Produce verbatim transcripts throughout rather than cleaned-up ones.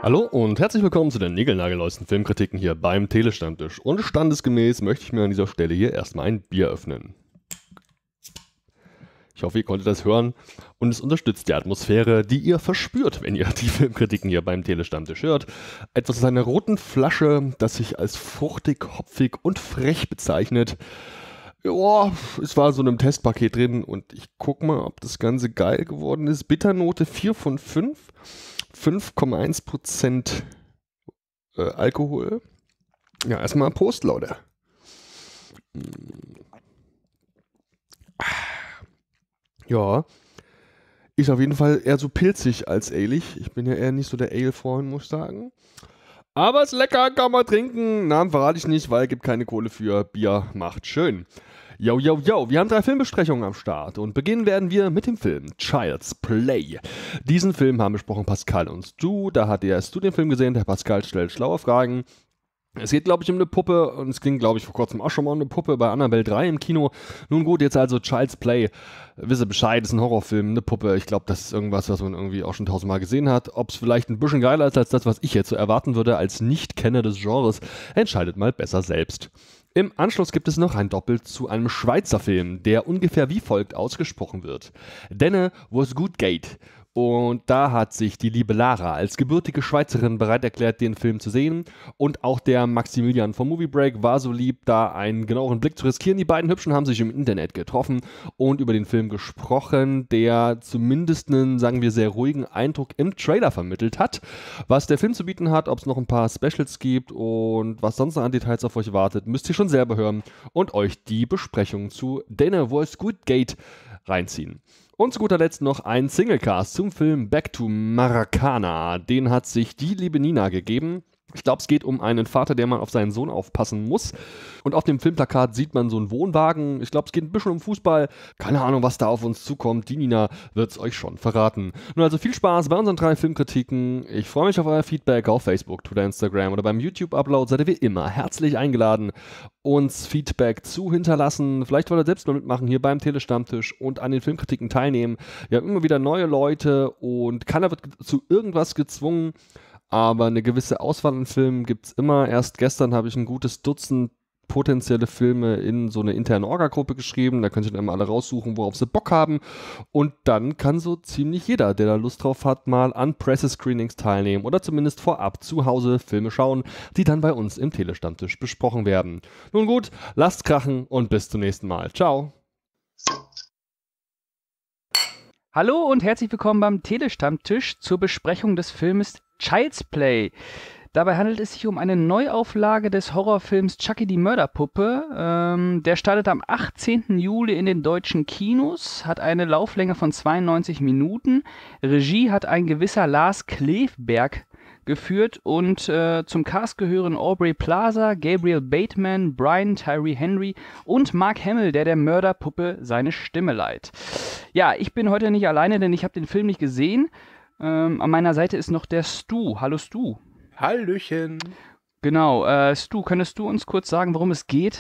Hallo und herzlich willkommen zu den niegelnagelneuesten Filmkritiken hier beim Telestammtisch. Und standesgemäß möchte ich mir an dieser Stelle hier erstmal ein Bier öffnen. Ich hoffe, ihr konntet das hören und es unterstützt die Atmosphäre, die ihr verspürt, wenn ihr die Filmkritiken hier beim Telestammtisch hört. Etwas aus einer roten Flasche, das sich als fruchtig, hopfig und frech bezeichnet. Ja, es war so in einem Testpaket drin und ich guck mal, ob das Ganze geil geworden ist. Bitternote vier von fünf, fünf Komma eins Prozent äh, Alkohol. Ja, erstmal Prost, Leute. Ja, ist auf jeden Fall eher so pilzig als alig. Ich bin ja eher nicht so der Ale-Freund, muss ich sagen. Aber ist lecker, kann man trinken. Namen verrate ich nicht, weil es gibt keine Kohle für. Bier macht schön. Yo, yo, yo, wir haben drei Filmbesprechungen am Start und beginnen werden wir mit dem Film Child's Play. Diesen Film haben besprochen Pascal und Stu. Da hat der Stu den Film gesehen, der Pascal stellt schlaue Fragen. Es geht, glaube ich, um eine Puppe und es ging, glaube ich, vor kurzem auch schon mal um eine Puppe bei Annabelle drei im Kino. Nun gut, jetzt also Child's Play. Wisse Bescheid, ist ein Horrorfilm, eine Puppe. Ich glaube, das ist irgendwas, was man irgendwie auch schon tausendmal gesehen hat. Ob es vielleicht ein bisschen geiler ist als das, was ich jetzt so erwarten würde als Nicht-Kenner des Genres, entscheidet mal besser selbst. Im Anschluss gibt es noch ein Doppel zu einem Schweizer Film, der ungefähr wie folgt ausgesprochen wird. Denne, wo es gut geht. Und da hat sich die liebe Lara als gebürtige Schweizerin bereit erklärt, den Film zu sehen. Und auch der Maximilian vom Movie Break war so lieb, da einen genaueren Blick zu riskieren. Die beiden Hübschen haben sich im Internet getroffen und über den Film gesprochen, der zumindest einen, sagen wir, sehr ruhigen Eindruck im Trailer vermittelt hat. Was der Film zu bieten hat, ob es noch ein paar Specials gibt und was sonst noch an Details auf euch wartet, müsst ihr schon selber hören und euch die Besprechung zu Denne, wo es gut geht, reinziehen. Und zu guter Letzt noch ein Singlecast zum Film Back to Maracana. Den hat sich die liebe Nina gegeben. Ich glaube, es geht um einen Vater, der mal auf seinen Sohn aufpassen muss. Und auf dem Filmplakat sieht man so einen Wohnwagen. Ich glaube, es geht ein bisschen um Fußball. Keine Ahnung, was da auf uns zukommt. Die Nina wird es euch schon verraten. Nun also viel Spaß bei unseren drei Filmkritiken. Ich freue mich auf euer Feedback auf Facebook, Twitter, Instagram oder beim YouTube-Upload. Seid ihr wie immer herzlich eingeladen, uns Feedback zu hinterlassen. Vielleicht wollt ihr selbst mal mitmachen hier beim Telestammtisch und an den Filmkritiken teilnehmen. Wir haben immer wieder neue Leute und keiner wird zu irgendwas gezwungen. Aber eine gewisse Auswahl an Filmen gibt es immer. Erst gestern habe ich ein gutes Dutzend potenzielle Filme in so eine interne Orga-Gruppe geschrieben. Da könnt ihr dann mal alle raussuchen, worauf sie Bock haben. Und dann kann so ziemlich jeder, der da Lust drauf hat, mal an Presse-Screenings teilnehmen oder zumindest vorab zu Hause Filme schauen, die dann bei uns im Telestammtisch besprochen werden. Nun gut, lasst krachen und bis zum nächsten Mal. Ciao. Hallo und herzlich willkommen beim Telestammtisch zur Besprechung des Filmes Child's Play. Dabei handelt es sich um eine Neuauflage des Horrorfilms Chucky die Mörderpuppe. Ähm, der startet am achtzehnten Juli in den deutschen Kinos, hat eine Lauflänge von zweiundneunzig Minuten. Regie hat ein gewisser Lars Klevberg geführt und äh, zum Cast gehören Aubrey Plaza, Gabriel Bateman, Brian Tyree Henry und Mark Hamill, der der Mörderpuppe seine Stimme leiht. Ja, ich bin heute nicht alleine, denn ich habe den Film nicht gesehen. Ähm, an meiner Seite ist noch der Stu. Hallo Stu. Hallöchen. Genau, äh, Stu, könntest du uns kurz sagen, worum es geht?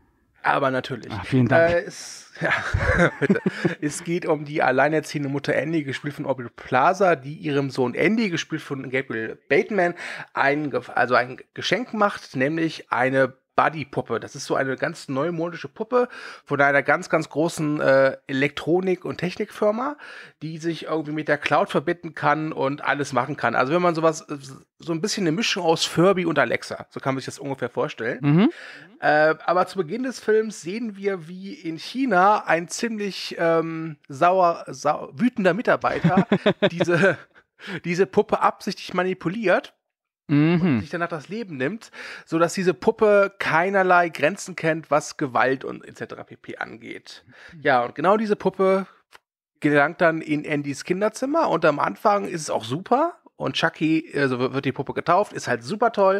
Aber natürlich. Ach, vielen Dank. Äh, es, ja, bitte. Es geht um die alleinerziehende Mutter Andy, gespielt von Aubrey Plaza, die ihrem Sohn Andy, gespielt von Gabriel Bateman, ein, also ein Geschenk macht, nämlich eine Buddy-Puppe. Das ist so eine ganz neumodische Puppe von einer ganz, ganz großen äh, Elektronik- und Technikfirma, die sich irgendwie mit der Cloud verbinden kann und alles machen kann. Also wenn man sowas, so ein bisschen eine Mischung aus Furby und Alexa, so kann man sich das ungefähr vorstellen. Mhm. Äh, aber zu Beginn des Films sehen wir, wie in China ein ziemlich ähm, sauer, sau wütender Mitarbeiter diese, diese Puppe absichtlich manipuliert. Mhm. Und sich danach das Leben nimmt, sodass diese Puppe keinerlei Grenzen kennt, was Gewalt und et cetera pp. Angeht. Ja, und genau diese Puppe gelangt dann in Andys Kinderzimmer und am Anfang ist es auch super und Chucky, also wird die Puppe getauft, ist halt super toll,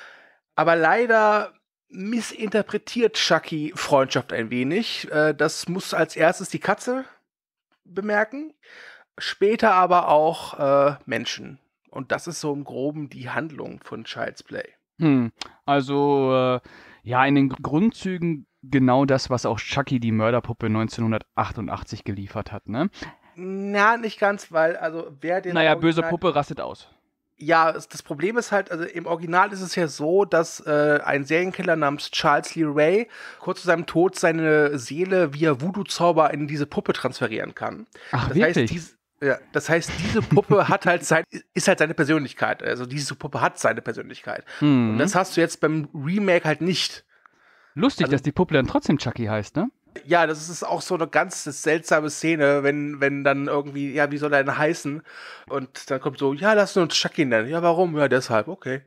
aber leider missinterpretiert Chucky Freundschaft ein wenig. Das muss als erstes die Katze bemerken, später aber auch äh, Menschen. Und das ist so im Groben die Handlung von Child's Play. Hm, also, äh, ja, in den Grundzügen genau das, was auch Chucky die Mörderpuppe neunzehnhundertachtundachtzig geliefert hat, ne? Na, nicht ganz, weil, also, wer den... Naja, böse Puppe rastet aus. Ja, es- das Problem ist halt, also im Original ist es ja so, dass äh, ein Serienkiller namens Charles Lee Ray kurz zu seinem Tod seine Seele via Voodoo-Zauber in diese Puppe transferieren kann. Ach, Das wirklich? heißt, dies, ja, das heißt, diese Puppe hat halt sein, ist halt seine Persönlichkeit. Also diese Puppe hat seine Persönlichkeit. Mhm. Und das hast du jetzt beim Remake halt nicht. Lustig, also- dass die Puppe dann trotzdem Chucky heißt, ne? Ja, das ist auch so eine ganz seltsame Szene, wenn, wenn dann irgendwie, ja, wie soll er denn heißen? Und dann kommt so, ja, lass uns Chucky nennen. Ja, warum? Ja, deshalb, okay.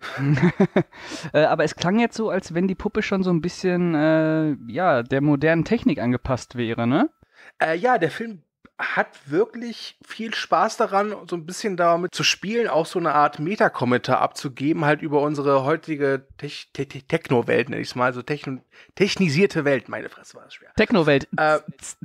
Äh, aber es klang jetzt so, als wenn die Puppe schon so ein bisschen, äh, ja, der modernen Technik angepasst wäre, ne? Äh, ja, der Film hat wirklich viel Spaß daran, so ein bisschen damit zu spielen, auch so eine Art Meta-Kommentar abzugeben, halt über unsere heutige Tech Te Te Techno-Welt, nenne ich es mal, so techn technisierte Welt. Meine Fresse war das schwer. Technowelt. Äh,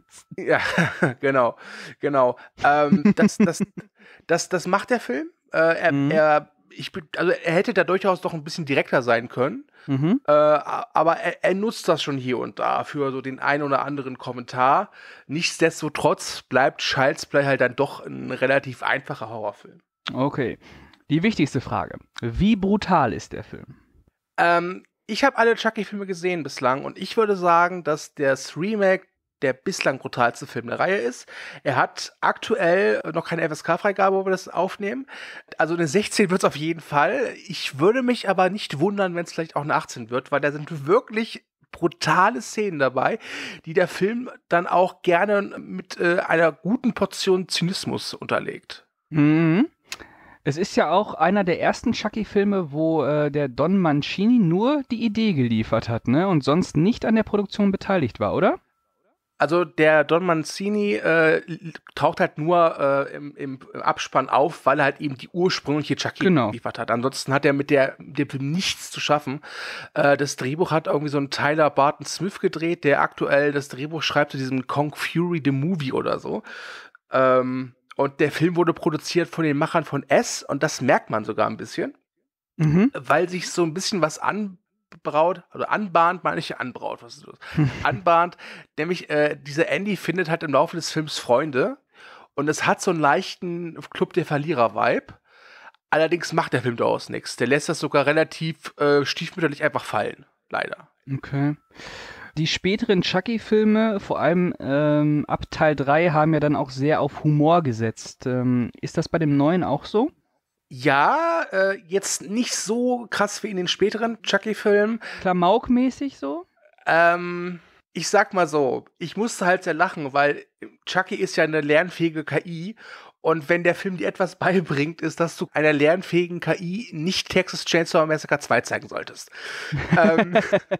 Ja, genau, genau. Ähm, das, das, das, das macht der Film. Äh, er, Mhm. er, ich, bin- also er hätte da durchaus doch ein bisschen direkter sein können. Mhm. Äh, aber er, er nutzt das schon hier und da für so den ein oder anderen Kommentar. Nichtsdestotrotz bleibt Child's Play halt dann doch ein relativ einfacher Horrorfilm. Okay. Die wichtigste Frage. Wie brutal ist der Film? Ähm, ich habe alle Chucky-Filme gesehen bislang und ich würde sagen, dass das Remake der bislang brutalste Film der Reihe ist. Er hat aktuell noch keine F S K-Freigabe, wo wir das aufnehmen. Also eine sechzehn wird es auf jeden Fall. Ich würde mich aber nicht wundern, wenn es vielleicht auch eine achtzehn wird, weil da sind wirklich brutale Szenen dabei, die der Film dann auch gerne mit äh, einer guten Portion Zynismus unterlegt. Mhm. Es ist ja auch einer der ersten Chucky-Filme, wo äh, der Don Mancini nur die Idee geliefert hat, ne? Und sonst nicht an der Produktion beteiligt war, oder? Also der Don Mancini äh, taucht halt nur äh, im, im Abspann auf, weil er halt eben die ursprüngliche Chucky Genau. geliefert hat. Ansonsten hat er mit der mit dem Film nichts zu schaffen. Äh, das Drehbuch hat irgendwie so ein Tyler Barton Smith gedreht, der aktuell das Drehbuch schreibt zu diesem Kong Fury the Movie oder so. Ähm, und der Film wurde produziert von den Machern von S und das merkt man sogar ein bisschen, Mhm. weil sich so ein bisschen was anbraut, also anbahnt, meine ich anbraut, was ist das? Anbahnt, nämlich äh, dieser Andy findet halt im Laufe des Films Freunde und es hat so einen leichten Club der Verlierer-Vibe. Allerdings macht der Film daraus nichts. Der lässt das sogar relativ äh, stiefmütterlich einfach fallen, leider. Okay. Die späteren Chucky-Filme, vor allem ähm, ab Teil drei, haben ja dann auch sehr auf Humor gesetzt. Ähm, ist das bei dem neuen auch so? Ja, äh, jetzt nicht so krass wie in den späteren Chucky-Filmen. Klamaukmäßig so? Ähm, ich sag mal so, ich musste halt sehr lachen, weil Chucky ist ja eine lernfähige K I und wenn der Film dir etwas beibringt, ist, dass du einer lernfähigen K I nicht Texas Chainsaw Massacre zwei zeigen solltest. ähm,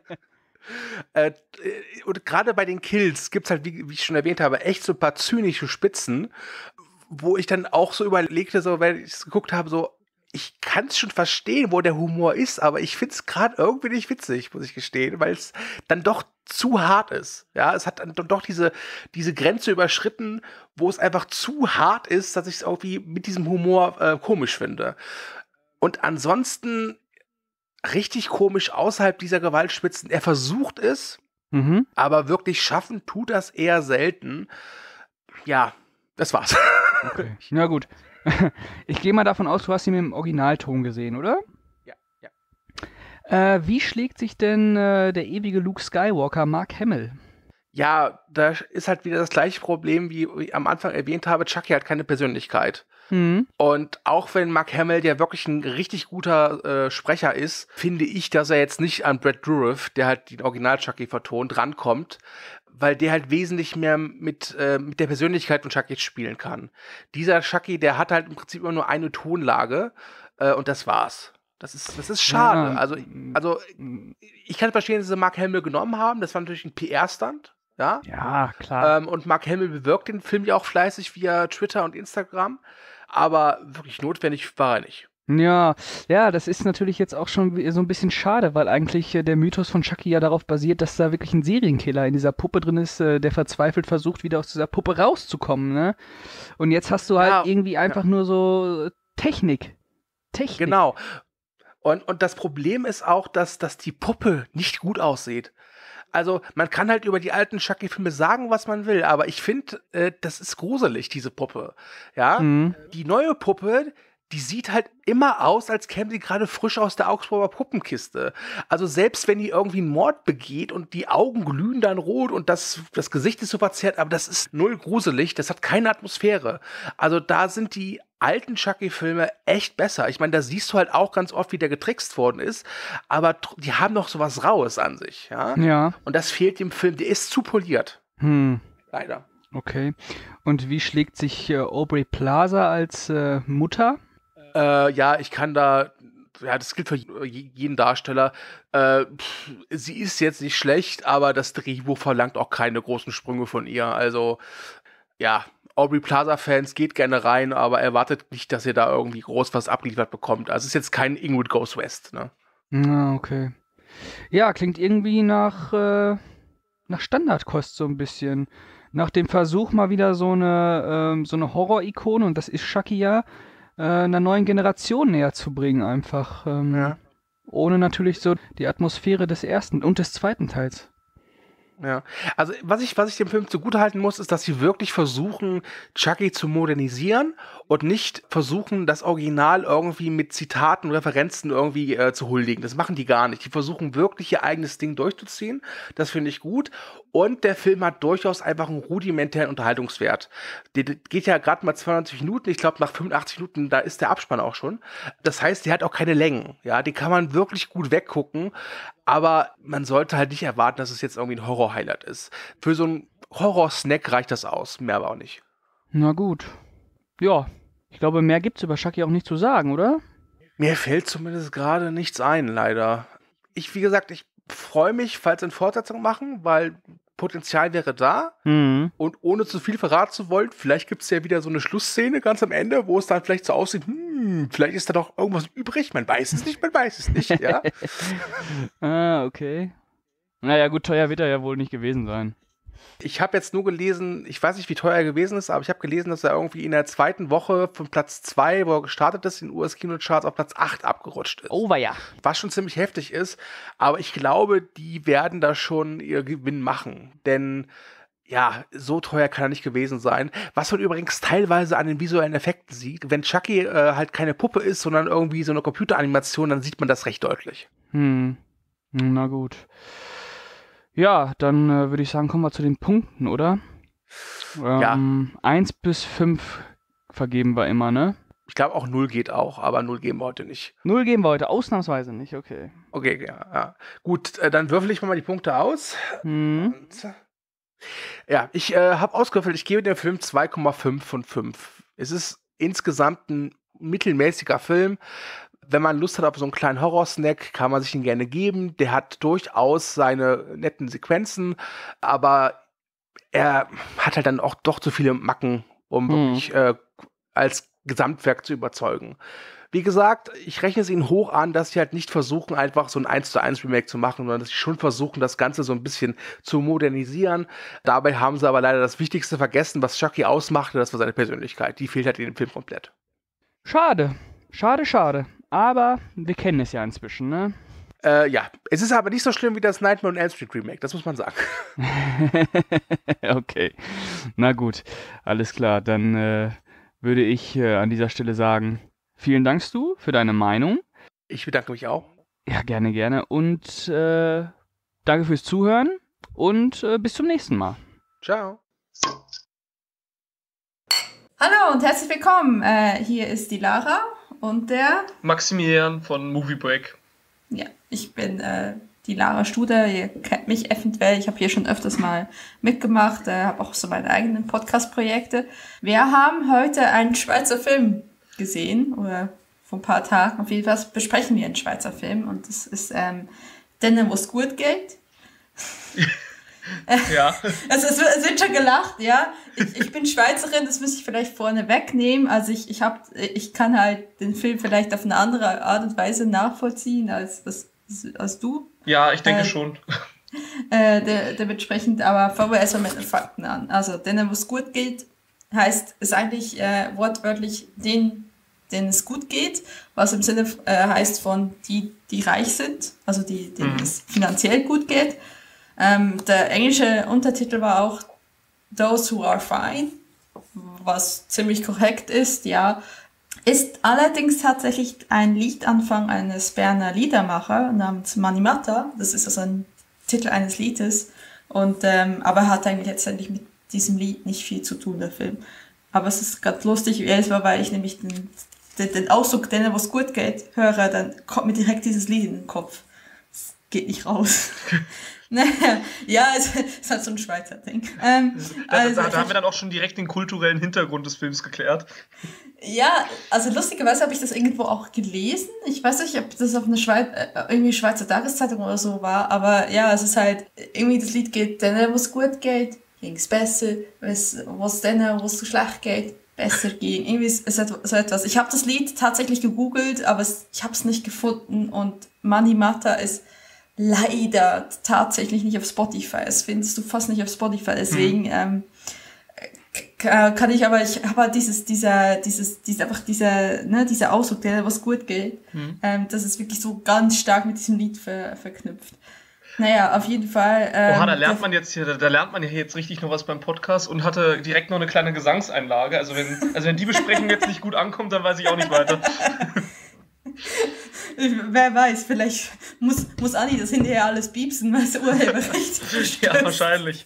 äh, und gerade bei den Kills gibt's halt, wie, wie ich schon erwähnt habe, echt so ein paar zynische Spitzen, wo ich dann auch so überlegte, so, wenn ich es geguckt habe, so, ich kann es schon verstehen, wo der Humor ist, aber ich finde es gerade irgendwie nicht witzig, muss ich gestehen, weil es dann doch zu hart ist. Ja, es hat dann doch diese, diese Grenze überschritten, wo es einfach zu hart ist, dass ich es irgendwie mit diesem Humor äh, komisch finde. Und ansonsten richtig komisch außerhalb dieser Gewaltspitzen. Er versucht es, Mhm. aber wirklich schaffen tut das eher selten. Ja, das war's. Okay. Na gut. Ich gehe mal davon aus, du hast ihn im Originalton gesehen, oder? Ja, ja. Äh, wie schlägt sich denn äh, der ewige Luke Skywalker, Mark Hamill? Ja, da ist halt wieder das gleiche Problem, wie ich am Anfang erwähnt habe. Chucky hat keine Persönlichkeit. Mhm. Und auch wenn Mark Hamill ja wirklich ein richtig guter äh, Sprecher ist, finde ich, dass er jetzt nicht an Brad Dourif, der halt den Original-Chucky vertont, rankommt, weil der halt wesentlich mehr mit, äh, mit der Persönlichkeit von Chucky spielen kann. Dieser Chucky, der hat halt im Prinzip immer nur eine Tonlage äh, und das war's. Das ist, das ist schade. Ja. Also, also ich kann verstehen, dass sie Mark Hamill genommen haben. Das war natürlich ein P R-Stunt. Ja, Ja, klar. ähm, und Mark Hamill bewirkt den Film ja auch fleißig via Twitter und Instagram. Aber wirklich notwendig war er nicht. Ja, ja, das ist natürlich jetzt auch schon wie- so ein bisschen schade, weil eigentlich äh, der Mythos von Chucky ja darauf basiert, dass da wirklich ein Serienkiller in dieser Puppe drin ist, äh, der verzweifelt versucht, wieder aus dieser Puppe rauszukommen, ne? Und jetzt hast du halt Ja, irgendwie einfach nur so äh, Technik. Technik. Genau. Und, und das Problem ist auch, dass, dass die Puppe nicht gut aussieht. Also, man kann halt über die alten Chucky-Filme sagen, was man will, aber ich finde, äh, das ist gruselig, diese Puppe. Ja, Mhm. die neue Puppe, die sieht halt immer aus, als käme sie gerade frisch aus der Augsburger Puppenkiste. Also selbst wenn die irgendwie einen Mord begeht und die Augen glühen dann rot und das, das Gesicht ist so verzerrt, aber das ist null gruselig, das hat keine Atmosphäre. Also da sind die alten Chucky-Filme echt besser. Ich meine, da siehst du halt auch ganz oft, wie der getrickst worden ist, aber die haben noch sowas Raues an sich. Ja. Ja. Und das fehlt dem Film, der ist zu poliert. Hm. Leider. Okay. Und wie schlägt sich äh, Aubrey Plaza als äh, Mutter? Äh, ja, ich kann da, ja, das gilt für jeden Darsteller. Äh, pff, sie ist jetzt nicht schlecht, aber das Drehbuch verlangt auch keine großen Sprünge von ihr. Also, ja, Aubrey Plaza-Fans geht gerne rein, aber erwartet nicht, dass ihr da irgendwie groß was abgeliefert bekommt. Also, es ist jetzt kein Ingrid Goes West, ne? Ah, okay. Ja, klingt irgendwie nach, äh, nach Standardkost so ein bisschen. Nach dem Versuch mal wieder so eine, ähm, so eine Horror-Ikone, und das ist Chucky ja, äh, einer neuen Generation näher zu bringen einfach. Ähm, Ja. Ohne natürlich so die Atmosphäre des ersten und des zweiten Teils. Ja, also was ich, was ich dem Film zugutehalten muss, ist, dass sie wirklich versuchen, Chucky zu modernisieren und nicht versuchen, das Original irgendwie mit Zitaten, Referenzen irgendwie äh, zu huldigen. Das machen die gar nicht. Die versuchen wirklich ihr eigenes Ding durchzuziehen. Das finde ich gut. Und der Film hat durchaus einfach einen rudimentären Unterhaltungswert. Der, der geht ja gerade mal zweiundneunzig Minuten. Ich glaube, nach fünfundachtzig Minuten, da ist der Abspann auch schon. Das heißt, der hat auch keine Längen. Ja, die kann man wirklich gut weggucken. Aber man sollte halt nicht erwarten, dass es jetzt irgendwie ein Horror-Highlight ist. Für so einen Horror-Snack reicht das aus, mehr aber auch nicht. Na gut. Ja, ich glaube, mehr gibt's über Chucky auch nicht zu sagen, oder? Mir fällt zumindest gerade nichts ein, leider. Ich, wie gesagt, ich freue mich, falls sie eine Fortsetzung machen, weil Potenzial wäre da. Mhm. Und ohne zu viel verraten zu wollen, vielleicht gibt es ja wieder so eine Schlussszene ganz am Ende, wo es dann vielleicht so aussieht, hm, vielleicht ist da doch irgendwas übrig. Man weiß es nicht, man weiß es nicht, ja. Ah, okay. Naja, gut, teuer wird er ja wohl nicht gewesen sein. Ich habe jetzt nur gelesen, ich weiß nicht, wie teuer er gewesen ist, aber ich habe gelesen, dass er irgendwie in der zweiten Woche von Platz zwei, wo er gestartet ist, in den U S-Kinocharts auf Platz acht abgerutscht ist. Oh, war ja. Was schon ziemlich heftig ist, aber ich glaube, die werden da schon ihr Gewinn machen, denn ja, so teuer kann er nicht gewesen sein. Was man übrigens teilweise an den visuellen Effekten sieht, wenn Chucky äh, halt keine Puppe ist, sondern irgendwie so eine Computeranimation, dann sieht man das recht deutlich. Hm, na gut. Ja, dann äh, würde ich sagen, kommen wir zu den Punkten, oder? Ähm, ja. eins bis fünf vergeben wir immer, ne? Ich glaube auch null geht auch, aber null geben wir heute nicht. null geben wir heute, ausnahmsweise nicht, okay. Okay, ja. ja. Gut, äh, dann würfel ich mal die Punkte aus. Hm. Und, ja, ich äh, habe ausgewürfelt, ich gebe dem Film zwei Komma fünf von fünf. Es ist insgesamt ein mittelmäßiger Film. Wenn man Lust hat auf so einen kleinen Horror-Snack, kann man sich ihn gerne geben. Der hat durchaus seine netten Sequenzen, aber er hat halt dann auch doch zu viele Macken, um Hm. wirklich äh, als Gesamtwerk zu überzeugen. Wie gesagt, ich rechne es ihnen hoch an, dass sie halt nicht versuchen, einfach so ein eins zu eins Remake zu machen, sondern dass sie schon versuchen, das Ganze so ein bisschen zu modernisieren. Dabei haben sie aber leider das Wichtigste vergessen, was Chucky ausmachte, das war seine Persönlichkeit. Die fehlt halt in dem Film komplett. Schade, schade, schade. Aber wir kennen es ja inzwischen, ne? Äh, ja, es ist aber nicht so schlimm wie das Nightmare on Elm Street Remake, das muss man sagen. Okay, na gut, alles klar. Dann äh, würde ich äh, an dieser Stelle sagen, vielen Dank, Stu, für deine Meinung. Ich bedanke mich auch. Ja, gerne, gerne. Und äh, danke fürs Zuhören und äh, bis zum nächsten Mal. Ciao. Hallo und herzlich willkommen. Äh, hier ist die Lara und der Maximilian von Movie Break. Ja, ich bin äh, die Lara Studer. Ihr kennt mich eventuell. Ich habe hier schon öfters mal mitgemacht, äh, habe auch so meine eigenen Podcast-Projekte. Wir haben heute einen Schweizer Film gesehen, oder vor ein paar Tagen. Auf jeden Fall besprechen wir einen Schweizer Film und das ist ähm, Denen, wo es gut geht. Ja. Also es wird, es wird schon gelacht, ja. Ich, ich bin Schweizerin, das muss ich vielleicht vorne wegnehmen. Also ich, ich, hab, ich kann halt den Film vielleicht auf eine andere Art und Weise nachvollziehen als, als, als du. Ja, ich denke äh, schon. Äh, de, dementsprechend, aber fangen wir erstmal mit den Fakten an. Also denen, wo es gut geht, heißt, ist eigentlich äh, wortwörtlich den, denen es gut geht, was im Sinne äh, heißt von die, die reich sind, also die, denen mhm. es finanziell gut geht. Ähm, der englische Untertitel war auch Those Who Are Fine, was ziemlich korrekt ist, ja. Ist allerdings tatsächlich ein Liedanfang eines Berner Liedermacher namens Mani Matta. Das ist also ein Titel eines Liedes. Und, ähm, aber hat eigentlich letztendlich mit diesem Lied nicht viel zu tun, der Film. Aber es ist ganz lustig, jedes Mal, weil ich nämlich den, den, den Ausdruck, denen was gut geht, höre, dann kommt mir direkt dieses Lied in den Kopf. Es geht nicht raus. Ja, es ist halt so ein Schweizer Ding. Ähm, da, also, da, da haben wir dann auch schon direkt den kulturellen Hintergrund des Films geklärt. Ja, also lustigerweise habe ich das irgendwo auch gelesen. Ich weiß nicht, ob das auf einer Schweiz, äh, irgendwie Schweizer Tageszeitung oder so war, aber ja, es ist halt, irgendwie das Lied geht, denen, was gut geht, ging's besser, was denen, was so schlecht geht, besser ging. Irgendwie ist es so etwas. Ich habe das Lied tatsächlich gegoogelt, aber es, ich habe es nicht gefunden und Mani Matta ist leider tatsächlich nicht auf Spotify. Das findest du fast nicht auf Spotify. Deswegen hm. ähm, k- kann ich aber, ich habe halt dieses, dieser, dieses, dieser, einfach dieser, ne, dieser Ausdruck, der was gut geht. Hm. Ähm, das ist wirklich so ganz stark mit diesem Lied ver, verknüpft. Naja, auf jeden Fall. Ähm, Oha, da lernt man jetzt hier, da, da lernt man ja jetzt richtig noch was beim Podcast und hatte direkt noch eine kleine Gesangseinlage. Also wenn, also wenn die Besprechung jetzt nicht gut ankommt, dann weiß ich auch nicht weiter. Wer weiß, vielleicht muss, muss Anni das hinterher alles piepsen, weil es Urheberrecht verstößt. Ja, wahrscheinlich.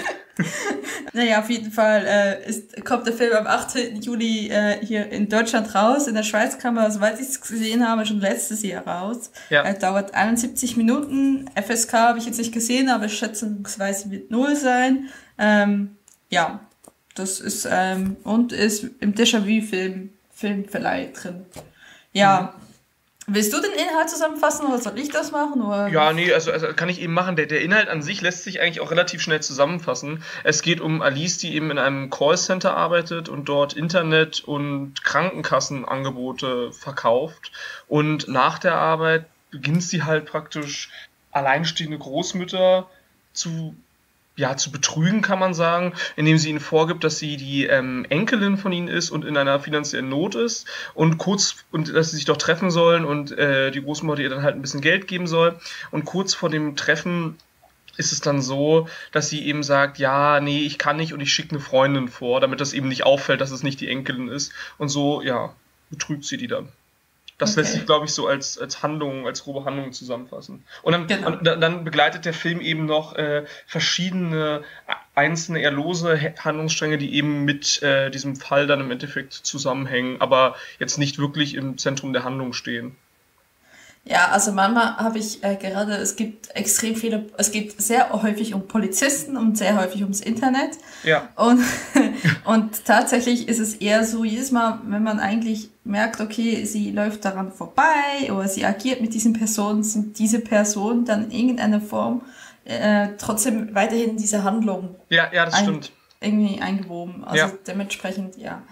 Naja, auf jeden Fall äh, ist, kommt der Film am achtzehnten Juli äh, hier in Deutschland raus. In der Schweiz kam er, soweit ich es gesehen habe, schon letztes Jahr raus. Ja. Er dauert einundsiebzig Minuten. F S K habe ich jetzt nicht gesehen, aber schätzungsweise wird null sein. Ähm, ja, das ist, ähm, und ist im Déjà-vu-Film Filmverleih drin. Ja, mhm. Willst du den Inhalt zusammenfassen oder soll ich das machen? Oder? Ja, nee, also, also kann ich eben machen. Der, der Inhalt an sich lässt sich eigentlich auch relativ schnell zusammenfassen. Es geht um Alice, die eben in einem Callcenter arbeitet und dort Internet- und Krankenkassenangebote verkauft. Und nach der Arbeit beginnt sie halt praktisch alleinstehende Großmütter zu ja, zu betrügen, kann man sagen, indem sie ihnen vorgibt, dass sie die ähm, Enkelin von ihnen ist und in einer finanziellen Not ist und kurz, und dass sie sich doch treffen sollen und äh, die Großmutter ihr dann halt ein bisschen Geld geben soll. Und kurz vor dem Treffen ist es dann so, dass sie eben sagt, ja, nee, ich kann nicht und ich schicke eine Freundin vor, damit das eben nicht auffällt, dass es nicht die Enkelin ist. Und so, ja, betrügt sie die dann. Das okay. lässt sich, glaube ich, so als, als Handlung, als grobe Handlung zusammenfassen. Und dann, genau. und dann begleitet der Film eben noch äh, verschiedene einzelne eher lose Handlungsstränge, die eben mit äh, diesem Fall dann im Endeffekt zusammenhängen, aber jetzt nicht wirklich im Zentrum der Handlung stehen. Ja, also manchmal habe ich äh, gerade, es gibt extrem viele, es geht sehr häufig um Polizisten und sehr häufig ums Internet. Ja. Und, und tatsächlich ist es eher so, jedes Mal, wenn man eigentlich merkt, okay, sie läuft daran vorbei oder sie agiert mit diesen Personen, sind diese Personen dann in irgendeiner Form äh, trotzdem weiterhin in diese Handlung ja, ja, das ein, stimmt. irgendwie eingewoben. Also ja. dementsprechend, ja.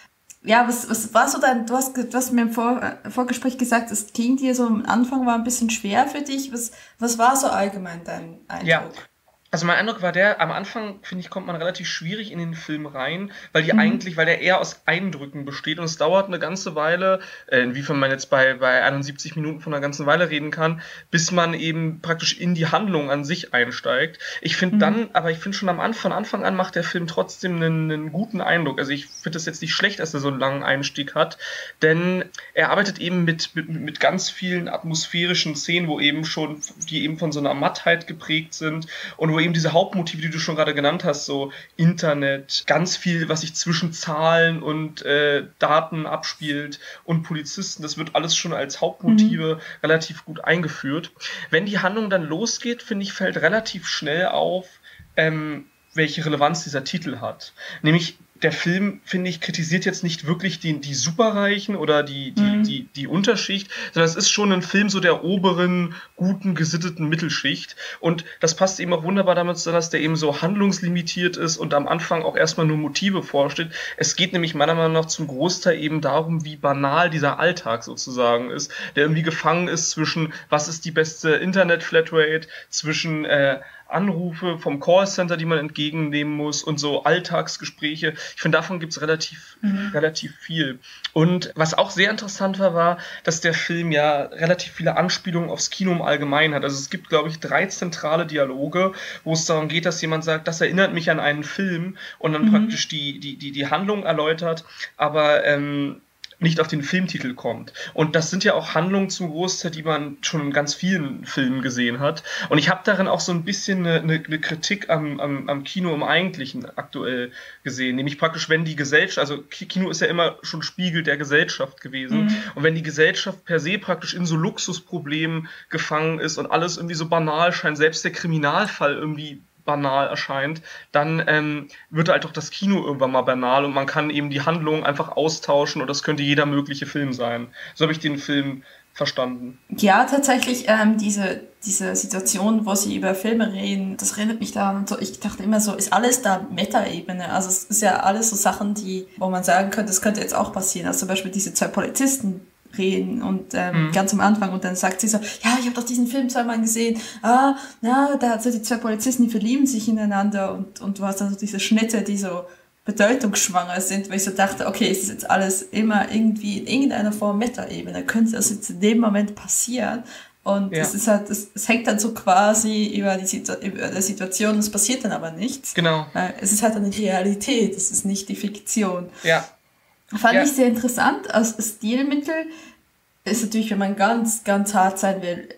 Ja, was, was war so dein, du hast, du hast mir im Vor, äh, Vorgespräch gesagt, es ging dir so am Anfang war ein bisschen schwer für dich. Was, was war so allgemein dein Eindruck? Ja. Also mein Eindruck war der, am Anfang, finde ich, kommt man relativ schwierig in den Film rein, weil die mhm. eigentlich, weil der eher aus Eindrücken besteht und es dauert eine ganze Weile, äh, inwiefern man jetzt bei, bei einundsiebzig Minuten von einer ganzen Weile reden kann, bis man eben praktisch in die Handlung an sich einsteigt. Ich finde mhm. dann, aber ich finde schon am Anfang, von Anfang an macht der Film trotzdem einen, einen guten Eindruck. Also ich finde es jetzt nicht schlecht, dass er so einen langen Einstieg hat, denn er arbeitet eben mit, mit, mit ganz vielen atmosphärischen Szenen, wo eben schon, die eben von so einer Mattheit geprägt sind und wo eben diese Hauptmotive, die du schon gerade genannt hast, so Internet, ganz viel, was sich zwischen Zahlen und äh, Daten abspielt und Polizisten, das wird alles schon als Hauptmotive mhm. relativ gut eingeführt. Wenn die Handlung dann losgeht, finde ich, fällt relativ schnell auf, ähm, welche Relevanz dieser Titel hat. Nämlich der Film, finde ich, kritisiert jetzt nicht wirklich die, die Superreichen oder die, die, mhm. die, die Unterschicht, sondern es ist schon ein Film so der oberen, guten, gesitteten Mittelschicht. Und das passt eben auch wunderbar damit zusammen, dass der eben so handlungslimitiert ist und am Anfang auch erstmal nur Motive vorstellt. Es geht nämlich meiner Meinung nach zum Großteil eben darum, wie banal dieser Alltag sozusagen ist, der irgendwie gefangen ist zwischen, was ist die beste Internet-Flatrate, zwischen äh, Anrufe vom Callcenter, die man entgegennehmen muss und so Alltagsgespräche. Ich finde, davon gibt es relativ, mhm. relativ viel. Und was auch sehr interessant war, war, dass der Film ja relativ viele Anspielungen aufs Kino im Allgemeinen hat. Also es gibt, glaube ich, drei zentrale Dialoge, wo es darum geht, dass jemand sagt, das erinnert mich an einen Film und dann mhm. praktisch die, die, die, die Handlung erläutert. Aber ähm, nicht auf den Filmtitel kommt. Und das sind ja auch Handlungen zum Großteil, die man schon in ganz vielen Filmen gesehen hat. Und ich habe darin auch so ein bisschen eine, eine, eine Kritik am, am, am Kino im Eigentlichen aktuell gesehen. Nämlich praktisch, wenn die Gesellschaft, also Kino ist ja immer schon Spiegel der Gesellschaft gewesen. Mhm. Und wenn die Gesellschaft per se praktisch in so Luxusproblemen gefangen ist und alles irgendwie so banal scheint, selbst der Kriminalfall irgendwie banal erscheint, dann ähm, wird halt auch das Kino irgendwann mal banal und man kann eben die Handlung einfach austauschen und das könnte jeder mögliche Film sein. So habe ich den Film verstanden. Ja, tatsächlich ähm, diese, diese Situation, wo sie über Filme reden, das erinnert mich daran und so, ich dachte immer so, ist alles da Meta-Ebene, also es ist ja alles so Sachen, die, wo man sagen könnte, das könnte jetzt auch passieren, also zum Beispiel diese zwei Polizisten reden und ähm, mhm. ganz am Anfang und dann sagt sie so, ja, ich habe doch diesen Film zweimal gesehen, ah, na, da hat so die zwei Polizisten, die verlieben sich ineinander und, und du hast dann so diese Schnitte, die so bedeutungsschwanger sind, weil ich so dachte, okay, es ist jetzt alles immer irgendwie in irgendeiner Form Meta-Ebene, könnte das jetzt in dem Moment passieren und ja. es ist halt, es, es hängt dann so quasi über die, Situ- über die Situation, es passiert dann aber nichts. Genau. Weil es ist halt eine Realität, es ist nicht die Fiktion. Ja. Fand ja. ich sehr interessant. Als Stilmittel ist natürlich, wenn man ganz, ganz hart sein will,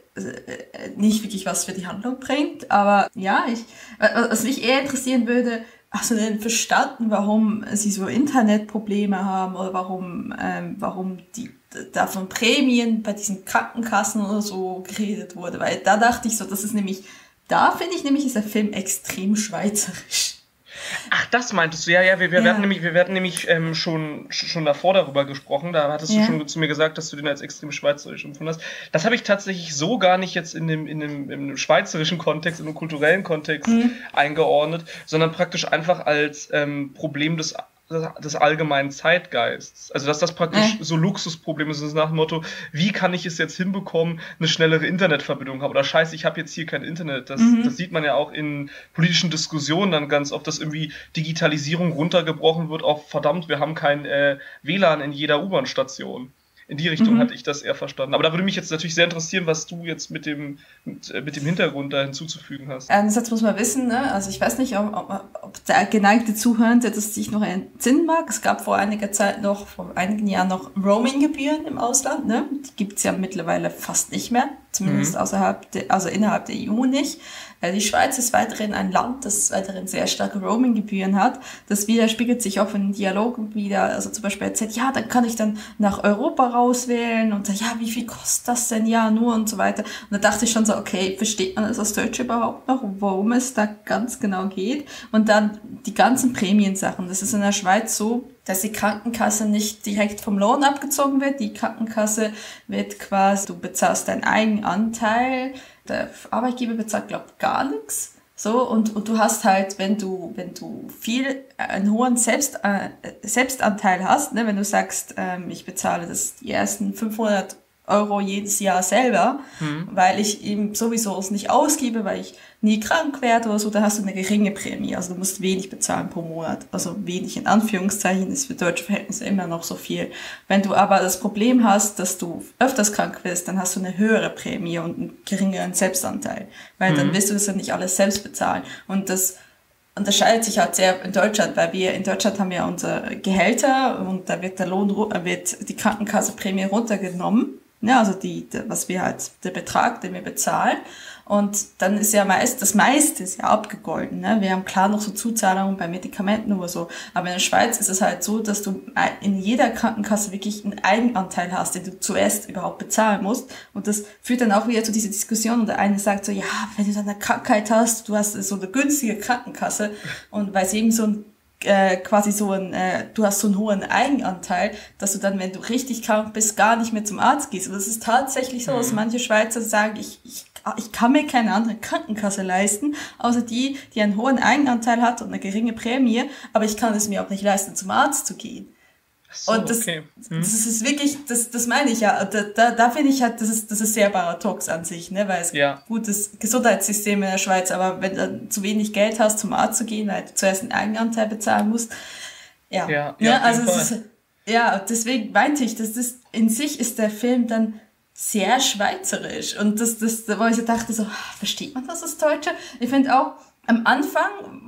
nicht wirklich was für die Handlung bringt. Aber ja, ich, was mich eher interessieren würde, hast du denn verstanden, warum sie so Internetprobleme haben oder warum, ähm, warum die da von Prämien bei diesen Krankenkassen oder so geredet wurde? Weil da dachte ich so, das ist nämlich, da finde ich nämlich, ist der Film extrem schweizerisch. Ach, das meintest du, ja, ja, wir, wir ja. werden nämlich, wir werden nämlich ähm, schon, schon davor darüber gesprochen, da hattest ja. du schon zu mir gesagt, dass du den als extrem schweizerisch empfunden hast. Das habe ich tatsächlich so gar nicht jetzt in dem, in dem, im schweizerischen Kontext, in dem kulturellen Kontext mhm. eingeordnet, sondern praktisch einfach als ähm, Problem des des allgemeinen Zeitgeists. Also, dass das praktisch äh. so Luxusprobleme sind, nach dem Motto, wie kann ich es jetzt hinbekommen, eine schnellere Internetverbindung habe? Oder scheiße, ich habe jetzt hier kein Internet. Das, mhm. das sieht man ja auch in politischen Diskussionen dann ganz oft, dass irgendwie Digitalisierung runtergebrochen wird auf, verdammt, wir haben kein äh, W L A N in jeder U-Bahn-Station. In die Richtung mhm. hatte ich das eher verstanden. Aber da würde mich jetzt natürlich sehr interessieren, was du jetzt mit dem, mit, mit dem Hintergrund da hinzuzufügen hast. Einerseits muss man wissen, ne? Also ich weiß nicht, ob, ob, ob der geneigte Zuhörende das sich noch entsinnen mag. Es gab vor einiger Zeit noch, vor einigen Jahren noch Roaming-Gebühren im Ausland. Ne? Die gibt's ja mittlerweile fast nicht mehr. Zumindest mhm. außerhalb de, also innerhalb der E U nicht. Die Schweiz ist weiterhin ein Land, das weiterhin sehr starke Roaming-Gebühren hat. Das widerspiegelt sich auch in den Dialogen wieder. Also zum Beispiel erzählt, ja, dann kann ich dann nach Europa rauswählen und ja, wie viel kostet das denn? Ja, nur und so weiter. Und da dachte ich schon so, okay, versteht man das als Deutsche überhaupt noch, worum es da ganz genau geht? Und dann die ganzen Prämiensachen. Das ist in der Schweiz so, dass die Krankenkasse nicht direkt vom Lohn abgezogen wird. Die Krankenkasse wird quasi, du bezahlst deinen Eigenanteil, der Arbeitgeber bezahlt, glaube ich, gar nichts. So, und, und du hast halt, wenn du, wenn du viel, einen hohen Selbst, äh, Selbstanteil hast, ne, wenn du sagst, ähm, ich bezahle das die ersten fünfhundert Euro jedes Jahr selber, mhm. weil ich eben sowieso es nicht ausgebe, weil ich nie krank werde oder so, dann hast du eine geringe Prämie. Also du musst wenig bezahlen pro Monat. Also wenig in Anführungszeichen ist für deutsche Verhältnisse immer noch so viel. Wenn du aber das Problem hast, dass du öfters krank wirst, dann hast du eine höhere Prämie und einen geringeren Selbstanteil. Weil mhm. dann wirst du das ja nicht alles selbst bezahlen. Und das unterscheidet sich halt sehr in Deutschland, weil wir in Deutschland haben ja unsere Gehälter und da wird der Lohn, wird die Krankenkasseprämie runtergenommen. Ja, also die, was wir halt, der Betrag, den wir bezahlen. Und dann ist ja meist, das meiste ist ja abgegolten, ne? Wir haben klar noch so Zuzahlungen bei Medikamenten oder so. Aber in der Schweiz ist es halt so, dass du in jeder Krankenkasse wirklich einen Eigenanteil hast, den du zuerst überhaupt bezahlen musst. Und das führt dann auch wieder zu dieser Diskussion. Und der eine sagt so, ja, wenn du dann eine Krankheit hast, du hast so eine günstige Krankenkasse. Und weil es eben so ein Äh, quasi so ein, äh, du hast so einen hohen Eigenanteil, dass du dann, wenn du richtig krank bist, gar nicht mehr zum Arzt gehst. Und das ist tatsächlich so, mhm. dass manche Schweizer sagen, ich, ich, ich kann mir keine andere Krankenkasse leisten, außer die, die einen hohen Eigenanteil hat und eine geringe Prämie, aber ich kann es mir auch nicht leisten, zum Arzt zu gehen. So, und das, okay. hm. das ist wirklich, das, das meine ich ja, da, da, da finde ich halt, das ist, das ist sehr paradox an sich, ne, weil es ja. gutes Gesundheitssystem in der Schweiz, aber wenn du zu wenig Geld hast, zum Arzt zu gehen, weil du zuerst einen Eigenanteil bezahlen musst, ja, ja, ja, ja also es ist, ja, deswegen meinte ich, dass das, in sich ist der Film dann sehr schweizerisch und das, das, wo ich so dachte so, versteht man das als Deutsche? Ich finde auch, am Anfang,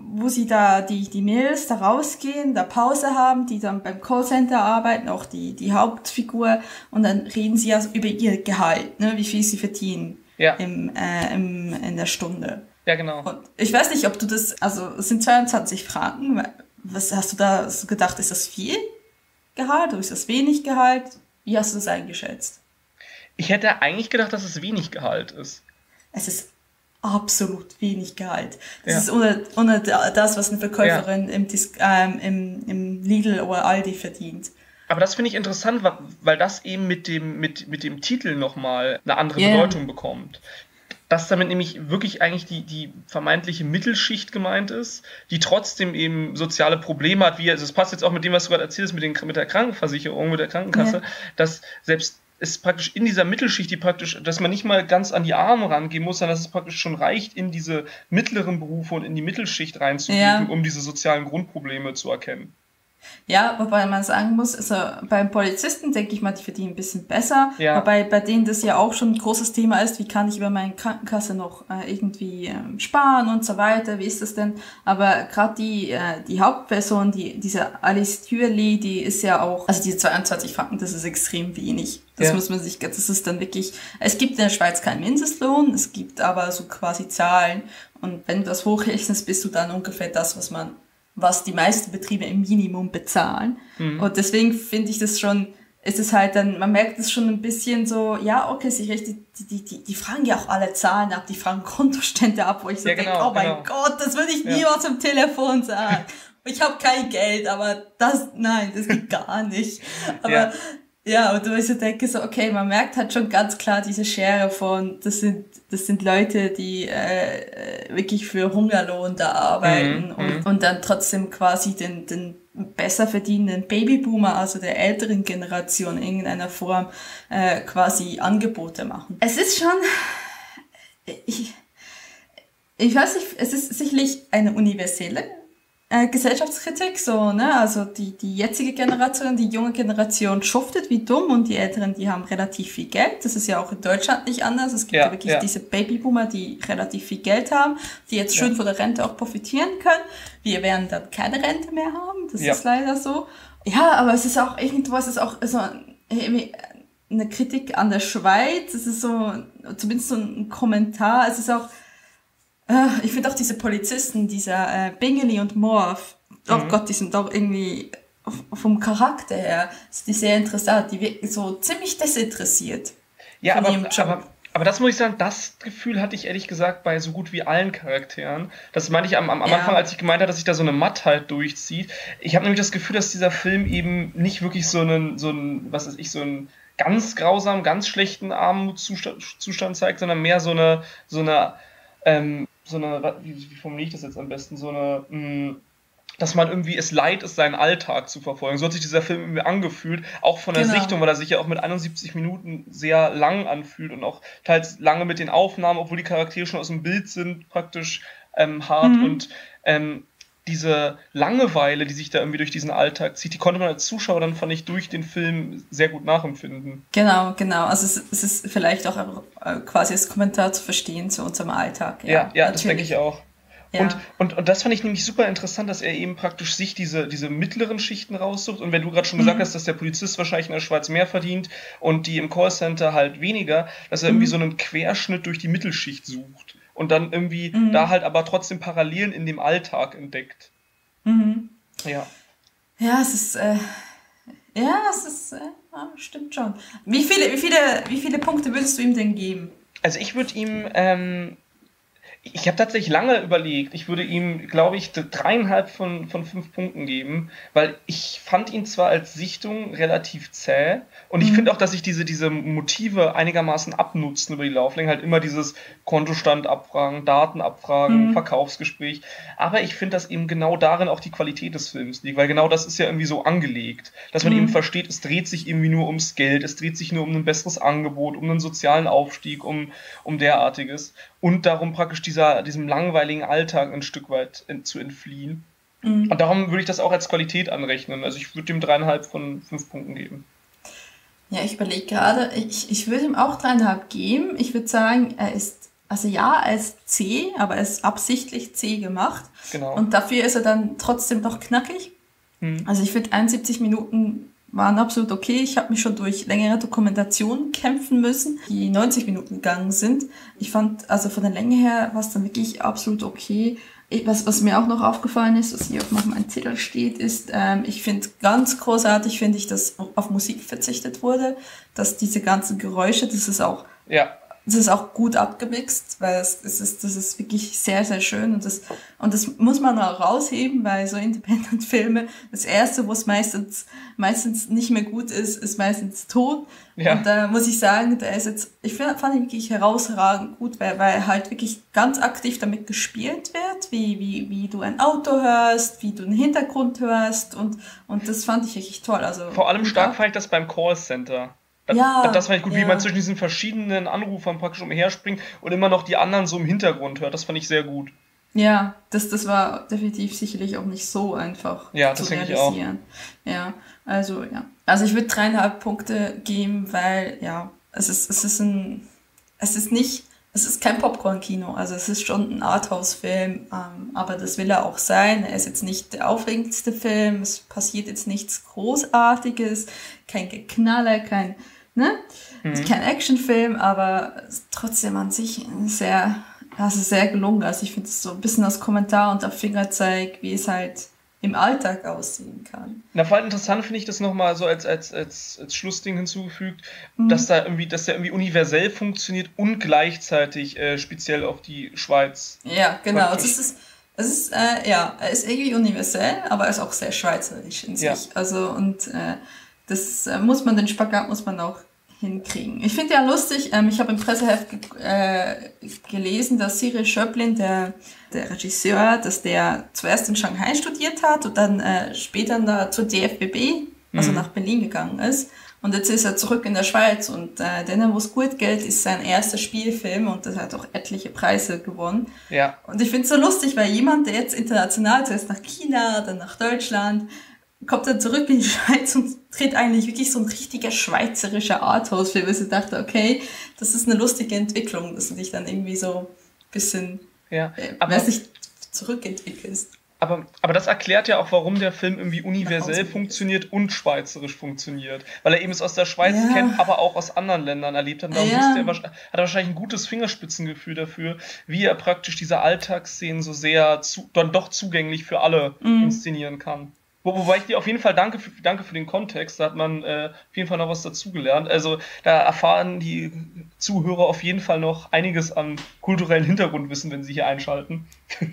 wo sie da die, die Mädels da rausgehen, da Pause haben, die dann beim Callcenter arbeiten, auch die, die Hauptfigur, und dann reden sie ja über ihr Gehalt, ne, wie viel sie verdienen Ja. im, äh, im, in der Stunde. Ja, genau. Und ich weiß nicht, ob du das, also es sind zweiundzwanzig Franken, was hast du da so gedacht, ist das viel Gehalt oder ist das wenig Gehalt? Wie hast du das eingeschätzt? Ich hätte eigentlich gedacht, dass es wenig Gehalt ist. Es ist absolut wenig Gehalt. Das Ja. ist ohne, ohne das, was eine Verkäuferin ja. im, Dis- ähm, im, im Lidl oder Aldi verdient. Aber das finde ich interessant, wa- weil das eben mit dem, mit, mit dem Titel nochmal eine andere Yeah. Bedeutung bekommt. Dass damit nämlich wirklich eigentlich die, die vermeintliche Mittelschicht gemeint ist, die trotzdem eben soziale Probleme hat, wie, also es passt jetzt auch mit dem, was du gerade erzählst, mit, den, mit der Krankenversicherung, mit der Krankenkasse, Ja. dass selbst es praktisch in dieser Mittelschicht, die praktisch, dass man nicht mal ganz an die Arme rangehen muss, sondern dass es praktisch schon reicht, in diese mittleren Berufe und in die Mittelschicht reinzugehen, Ja. um diese sozialen Grundprobleme zu erkennen. Ja, wobei man sagen muss, also beim Polizisten denke ich mal, die verdienen ein bisschen besser, Ja. wobei bei denen das ja auch schon ein großes Thema ist, wie kann ich über meine Krankenkasse noch äh, irgendwie ähm, sparen und so weiter, wie ist das denn? Aber gerade die äh, die Hauptperson, die diese Alice Thürli, die ist ja auch, also diese zweiundzwanzig Franken, das ist extrem wenig. Das Ja. muss man sich, das ist dann wirklich, es gibt in der Schweiz keinen Mindestlohn, es gibt aber so quasi Zahlen, und wenn du das hochrechnest, bist du dann ungefähr das, was man was die meisten Betriebe im Minimum bezahlen. Mhm. Und deswegen finde ich das schon, ist es halt dann, man merkt es schon ein bisschen so, ja, okay, sie richtig, die, die, die, die fragen ja auch alle Zahlen ab, die fragen Kontostände ab, wo ich so Ja, denke, genau, oh mein genau. Gott, das würde ich Ja. niemals am Telefon sagen. Ich habe kein Geld, aber das, nein, das geht gar nicht. Aber Ja. ja, und du ich so denke so, okay, man merkt halt schon ganz klar diese Schere von, das sind, das sind Leute, die äh, wirklich für Hungerlohn da arbeiten Mhm, und, mhm. und dann trotzdem quasi den, den besser verdienenden Babyboomer, also der älteren Generation in irgendeiner Form äh, quasi Angebote machen. Es ist schon, ich, ich weiß nicht, es ist sicherlich eine universelle Äh, Gesellschaftskritik, so, ne, also die, die jetzige Generation, die junge Generation schuftet wie dumm, und die Älteren, die haben relativ viel Geld. Das ist ja auch in Deutschland nicht anders. Es gibt ja, Ja, wirklich ja. diese Babyboomer, die relativ viel Geld haben, die jetzt schön Ja. von der Rente auch profitieren können. Wir werden dann keine Rente mehr haben, das Ja. ist leider so. Ja, aber es ist auch irgendwo, es ist auch so eine Kritik an der Schweiz, es ist so, zumindest so ein Kommentar, es ist auch, ich finde auch diese Polizisten, dieser äh, Bingley und Morph, oh Mhm. Gott, die sind doch irgendwie vom Charakter her, ist die sehr interessant, die wirken so ziemlich desinteressiert. Ja, von aber, ihrem Job. aber, aber das muss ich sagen, das Gefühl hatte ich ehrlich gesagt bei so gut wie allen Charakteren. Das meinte ich am, am, am Ja. Anfang, als ich gemeint habe, dass sich da so eine Mattheit durchzieht. Ich habe nämlich das Gefühl, dass dieser Film eben nicht wirklich so einen, so einen, was weiß ich, so einen ganz grausamen, ganz schlechten Armutszustand Zustand zeigt, sondern mehr so eine, so eine, ähm, so eine, wie, wie formuliere ich das jetzt am besten, so eine, mh, dass man irgendwie es leid ist, seinen Alltag zu verfolgen. So hat sich dieser Film irgendwie angefühlt, auch von der Genau. Sichtung, weil er sich ja auch mit einundsiebzig Minuten sehr lang anfühlt und auch teils lange mit den Aufnahmen, obwohl die Charaktere schon aus dem Bild sind, praktisch ähm, hart. Mhm. Und ähm, diese Langeweile, die sich da irgendwie durch diesen Alltag zieht, die konnte man als Zuschauer dann, fand ich, durch den Film sehr gut nachempfinden. Genau, genau. Also es, es ist vielleicht auch äh, quasi als Kommentar zu verstehen zu unserem Alltag. Ja, ja, Ja, das denke ich auch. Ja. Und, und, und das fand ich nämlich super interessant, dass er eben praktisch sich diese, diese mittleren Schichten raussucht. Und wenn du gerade schon gesagt Mhm. hast, dass der Polizist wahrscheinlich in der Schweiz mehr verdient und die im Callcenter halt weniger, dass er irgendwie Mhm. so einen Querschnitt durch die Mittelschicht sucht. Und dann irgendwie Mhm. da halt aber trotzdem Parallelen in dem Alltag entdeckt. Mhm. Ja. Ja, es ist, äh, ja, es ist, äh, ja, stimmt schon. Wie viele, wie viele, wie viele Punkte würdest du ihm denn geben? Also ich würde ihm, ähm, ich habe tatsächlich lange überlegt, ich würde ihm, glaube ich, dreieinhalb von, von fünf Punkten geben, weil ich fand ihn zwar als Sichtung relativ zäh und ich Mhm. finde auch, dass sich diese, diese Motive einigermaßen abnutzen über die Lauflänge, halt immer dieses Kontostand abfragen, Daten abfragen, Mhm. Verkaufsgespräch, aber ich finde, dass eben genau darin auch die Qualität des Films liegt, weil genau das ist ja irgendwie so angelegt, dass man Mhm. eben versteht, es dreht sich irgendwie nur ums Geld, es dreht sich nur um ein besseres Angebot, um einen sozialen Aufstieg, um, um derartiges und darum praktisch dieser, diesem langweiligen Alltag ein Stück weit ent, zu entfliehen. Mhm. Und darum würde ich das auch als Qualität anrechnen. Also ich würde dem dreieinhalb von fünf Punkten geben. Ja, ich überlege gerade, ich, ich würde ihm auch dreieinhalb geben. Ich würde sagen, er ist also ja, er ist zäh, aber er ist absichtlich zäh gemacht. Genau. Und dafür ist er dann trotzdem doch knackig. Hm. Also ich finde, einundsiebzig Minuten waren absolut okay. Ich habe mich schon durch längere Dokumentationen kämpfen müssen, die neunzig Minuten gegangen sind. Ich fand, also von der Länge her war es dann wirklich absolut okay. Was, was mir auch noch aufgefallen ist, was hier auf meinem Zettel steht, ist, ähm, ich finde ganz großartig, finde ich, dass auf Musik verzichtet wurde, dass diese ganzen Geräusche, das ist auch, Ja. das ist auch gut abgemixt, weil es, es ist, das ist wirklich sehr, sehr schön und das, und das muss man auch rausheben, weil so Independent-Filme, das erste, wo es meistens, meistens nicht mehr gut ist, ist meistens Ton. Ja. Und da muss ich sagen, der ist jetzt, ich find, fand ihn wirklich herausragend gut, weil, weil halt wirklich ganz aktiv damit gespielt wird, wie, wie, wie du ein Auto hörst, wie du einen Hintergrund hörst und, und das fand ich wirklich toll. Also, Vor allem stark ja. fand ich das beim Callcenter. Das, Ja, das fand ich gut, wie ja. man zwischen diesen verschiedenen Anrufern praktisch umherspringt und immer noch die anderen so im Hintergrund hört. Das fand ich sehr gut. Ja, das, das war definitiv sicherlich auch nicht so einfach Ja, zu das denke ich auch. realisieren. Ja, also ja. Also ich würde dreieinhalb Punkte geben, weil ja, es ist, es ist ein, es ist nicht, es ist kein Popcorn-Kino, also es ist schon ein Arthouse-Film, ähm, aber das will er auch sein. Er ist jetzt nicht der aufregendste Film, es passiert jetzt nichts Großartiges, kein Geknaller, kein, ne? Mhm. Es ist kein Actionfilm, aber es ist trotzdem an sich ein sehr, also sehr gelungen. Also ich finde es so ein bisschen als Kommentar und der Fingerzeig, wie es halt im Alltag aussehen kann. Na, vor allem interessant finde ich das nochmal so als, als, als, als Schlussding hinzugefügt, Mhm. dass da irgendwie, dass der irgendwie universell funktioniert und gleichzeitig äh, speziell auf die Schweiz. Ja, genau. Also Praktisch. es ist, es ist, äh, ja, er ist irgendwie universell, aber er ist auch sehr schweizerisch in sich. Ja. Also und äh, das äh, muss man, den Spagat muss man auch hinkriegen. Ich finde ja lustig, ähm, ich habe im Presseheft ge äh, gelesen, dass Cyril Schöpplin, der, der Regisseur, dass der zuerst in Shanghai studiert hat und dann äh, später da zur D F B B, also Mhm. nach Berlin gegangen ist. Und jetzt ist er zurück in der Schweiz und äh, Denen, wo es gut geht, ist sein erster Spielfilm und das hat auch etliche Preise gewonnen. Ja. Und ich finde es so lustig, weil jemand, der jetzt international, zuerst nach China, dann nach Deutschland, kommt dann zurück in die Schweiz und dreht eigentlich wirklich so ein richtiger schweizerischer Arthouse-Film. Also ich dachte, okay, das ist eine lustige Entwicklung, dass du dich dann irgendwie so ein bisschen, Ja. äh, Aber, weiß nicht, zurückentwickelst. aber, aber das erklärt ja auch, warum der Film irgendwie Nach universell Hause funktioniert und schweizerisch funktioniert. Weil er eben es aus der Schweiz Ja. kennt, aber auch aus anderen Ländern erlebt hat. Und darum Ja. wusste er, wahrsch- hat er wahrscheinlich ein gutes Fingerspitzengefühl dafür, wie er praktisch diese Alltagsszenen so sehr zu, dann doch zugänglich für alle Mhm. inszenieren kann. Wo, wobei ich dir auf jeden Fall danke für, danke für den Kontext, da hat man äh, auf jeden Fall noch was dazugelernt. Also da erfahren die Zuhörer auf jeden Fall noch einiges an kulturellen Hintergrundwissen, wenn sie hier einschalten.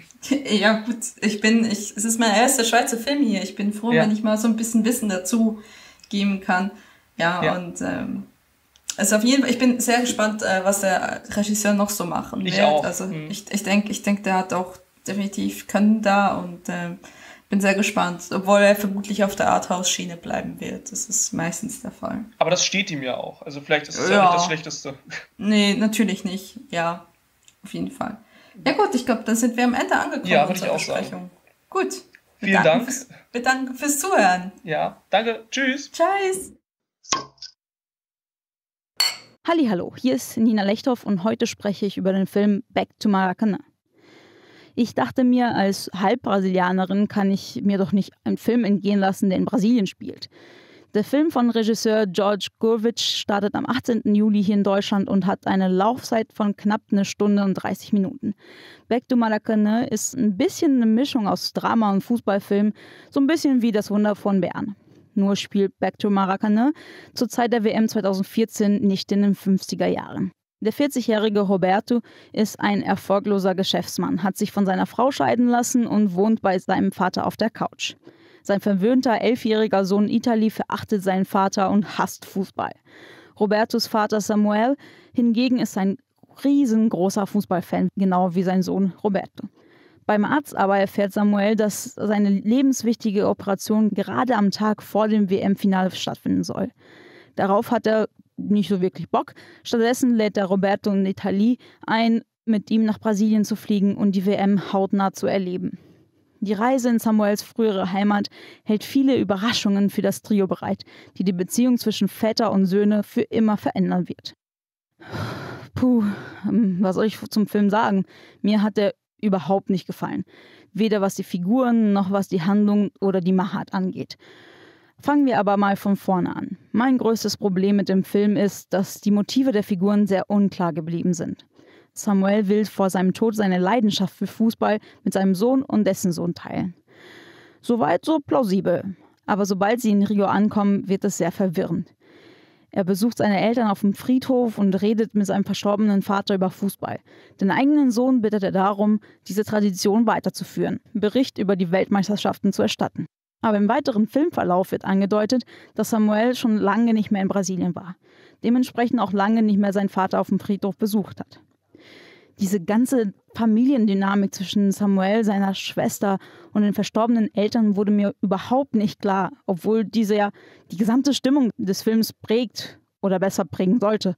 Ja gut, ich bin, ich, es ist mein erster Schweizer Film hier. Ich bin froh, Ja. wenn ich mal so ein bisschen Wissen dazu geben kann. Ja, Ja. und ähm, also auf jeden Fall, ich bin sehr gespannt, äh, was der Regisseur noch so machen Ich wird. auch. Also Mhm. ich, ich denke, ich denk, der hat auch definitiv Können da und ähm, bin sehr gespannt, obwohl er vermutlich auf der Arthouse-Schiene bleiben wird. Das ist meistens der Fall. Aber das steht ihm ja auch. Also vielleicht ist es ja, Ja. nicht das Schlechteste. Nee, natürlich nicht. Ja, auf jeden Fall. Ja gut, ich glaube, dann sind wir am Ende angekommen Ja, würde unserer ich auch sagen. Besprechung. Gut. Wir Vielen danken Dank. Fürs, wir danken fürs Zuhören. Ja, danke. Tschüss. Tschüss. Hallihallo, hier ist Nina Lechthoff und heute spreche ich über den Film Back to Maracanã. Ich dachte mir, als Halbbrasilianerin kann ich mir doch nicht einen Film entgehen lassen, der in Brasilien spielt. Der Film von Regisseur George Gurwitch startet am achtzehnten Juli hier in Deutschland und hat eine Laufzeit von knapp eine Stunde und dreißig Minuten. Back to Maracanã ist ein bisschen eine Mischung aus Drama und Fußballfilm, so ein bisschen wie Das Wunder von Bern. Nur spielt Back to Maracanã zur Zeit der W M zweitausendvierzehn nicht in den fünfziger Jahren. Der vierzigjährige Roberto ist ein erfolgloser Geschäftsmann, hat sich von seiner Frau scheiden lassen und wohnt bei seinem Vater auf der Couch. Sein verwöhnter elfjähriger Sohn Itali verachtet seinen Vater und hasst Fußball. Robertos Vater Samuel hingegen ist ein riesengroßer Fußballfan, genau wie sein Sohn Roberto. Beim Arzt aber erfährt Samuel, dass seine lebenswichtige Operation gerade am Tag vor dem W M-Finale stattfinden soll. Darauf hat er nicht so wirklich Bock. Stattdessen lädt er Roberto und Itali ein, mit ihm nach Brasilien zu fliegen und die W M hautnah zu erleben. Die Reise in Samuels frühere Heimat hält viele Überraschungen für das Trio bereit, die die Beziehung zwischen Väter und Söhne für immer verändern wird. Puh, was soll ich zum Film sagen? Mir hat der überhaupt nicht gefallen. Weder was die Figuren, noch was die Handlung oder die Machart angeht. Fangen wir aber mal von vorne an. Mein größtes Problem mit dem Film ist, dass die Motive der Figuren sehr unklar geblieben sind. Samuel will vor seinem Tod seine Leidenschaft für Fußball mit seinem Sohn und dessen Sohn teilen. Soweit so plausibel. Aber sobald sie in Rio ankommen, wird es sehr verwirrend. Er besucht seine Eltern auf dem Friedhof und redet mit seinem verstorbenen Vater über Fußball. Den eigenen Sohn bittet er darum, diese Tradition weiterzuführen, Bericht über die Weltmeisterschaften zu erstatten. Aber im weiteren Filmverlauf wird angedeutet, dass Samuel schon lange nicht mehr in Brasilien war. Dementsprechend auch lange nicht mehr seinen Vater auf dem Friedhof besucht hat. Diese ganze Familiendynamik zwischen Samuel, seiner Schwester und den verstorbenen Eltern wurde mir überhaupt nicht klar, obwohl diese ja die gesamte Stimmung des Films prägt oder besser prägen sollte.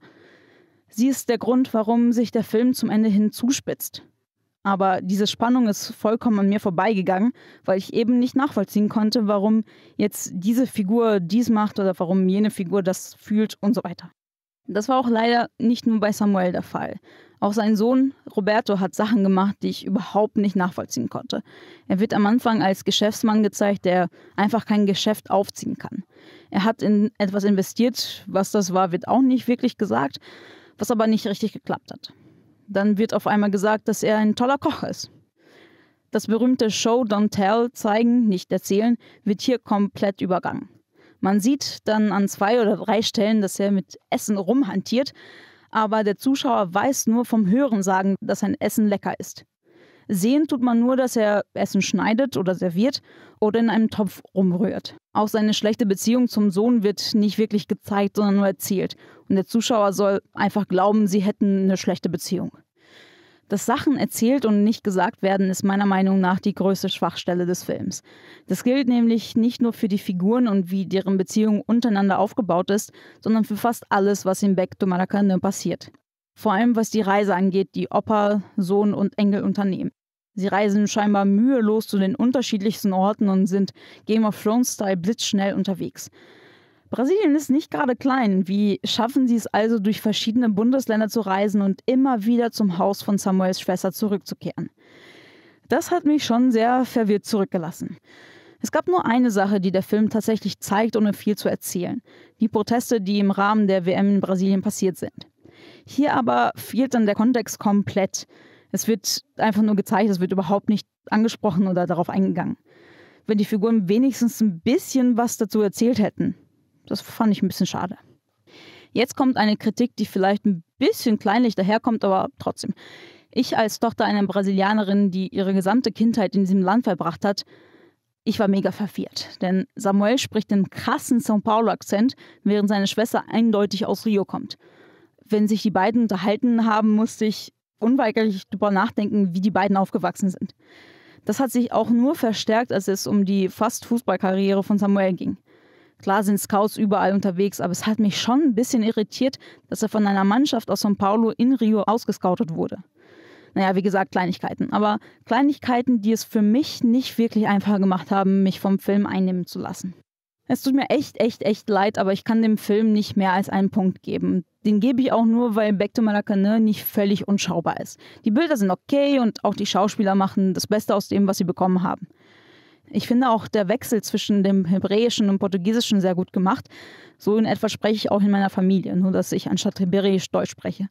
Sie ist der Grund, warum sich der Film zum Ende hin zuspitzt. Aber diese Spannung ist vollkommen an mir vorbeigegangen, weil ich eben nicht nachvollziehen konnte, warum jetzt diese Figur dies macht oder warum jene Figur das fühlt und so weiter. Das war auch leider nicht nur bei Samuel der Fall. Auch sein Sohn Roberto hat Sachen gemacht, die ich überhaupt nicht nachvollziehen konnte. Er wird am Anfang als Geschäftsmann gezeigt, der einfach kein Geschäft aufziehen kann. Er hat in etwas investiert, was das war, wird auch nicht wirklich gesagt, was aber nicht richtig geklappt hat. Dann wird auf einmal gesagt, dass er ein toller Koch ist. Das berühmte Show Don't Tell, zeigen, nicht erzählen, wird hier komplett übergangen. Man sieht dann an zwei oder drei Stellen, dass er mit Essen rumhantiert, aber der Zuschauer weiß nur vom Hörensagen, dass sein Essen lecker ist. Sehen tut man nur, dass er Essen schneidet oder serviert oder in einem Topf rumrührt. Auch seine schlechte Beziehung zum Sohn wird nicht wirklich gezeigt, sondern nur erzählt. Und der Zuschauer soll einfach glauben, sie hätten eine schlechte Beziehung. Dass Sachen erzählt und nicht gesagt werden, ist meiner Meinung nach die größte Schwachstelle des Films. Das gilt nämlich nicht nur für die Figuren und wie deren Beziehung untereinander aufgebaut ist, sondern für fast alles, was in Back to Maracanã passiert. Vor allem was die Reise angeht, die Opa, Sohn und Enkel unternehmen. Sie reisen scheinbar mühelos zu den unterschiedlichsten Orten und sind Game of Thrones-Style blitzschnell unterwegs. Brasilien ist nicht gerade klein. Wie schaffen sie es also, durch verschiedene Bundesländer zu reisen und immer wieder zum Haus von Samuels Schwester zurückzukehren? Das hat mich schon sehr verwirrt zurückgelassen. Es gab nur eine Sache, die der Film tatsächlich zeigt, ohne viel zu erzählen. Die Proteste, die im Rahmen der W M in Brasilien passiert sind. Hier aber fehlt dann der Kontext komplett. Es wird einfach nur gezeigt, es wird überhaupt nicht angesprochen oder darauf eingegangen. Wenn die Figuren wenigstens ein bisschen was dazu erzählt hätten. Das fand ich ein bisschen schade. Jetzt kommt eine Kritik, die vielleicht ein bisschen kleinlich daherkommt, aber trotzdem. Ich als Tochter einer Brasilianerin, die ihre gesamte Kindheit in diesem Land verbracht hat, ich war mega verwirrt. Denn Samuel spricht einen krassen São Paulo-Akzent, während seine Schwester eindeutig aus Rio kommt. Wenn sich die beiden unterhalten haben, musste ich unweigerlich darüber nachdenken, wie die beiden aufgewachsen sind. Das hat sich auch nur verstärkt, als es um die fast Fußballkarriere von Samuel ging. Klar sind Scouts überall unterwegs, aber es hat mich schon ein bisschen irritiert, dass er von einer Mannschaft aus São Paulo in Rio ausgescoutet wurde. Naja, wie gesagt, Kleinigkeiten. Aber Kleinigkeiten, die es für mich nicht wirklich einfacher gemacht haben, mich vom Film einnehmen zu lassen. Es tut mir echt, echt, echt leid, aber ich kann dem Film nicht mehr als einen Punkt geben. Den gebe ich auch nur, weil Back to Maracanã nicht völlig unschaubar ist. Die Bilder sind okay und auch die Schauspieler machen das Beste aus dem, was sie bekommen haben. Ich finde auch der Wechsel zwischen dem Hebräischen und Portugiesischen sehr gut gemacht. So in etwa spreche ich auch in meiner Familie, nur dass ich anstatt Hebräisch Deutsch spreche.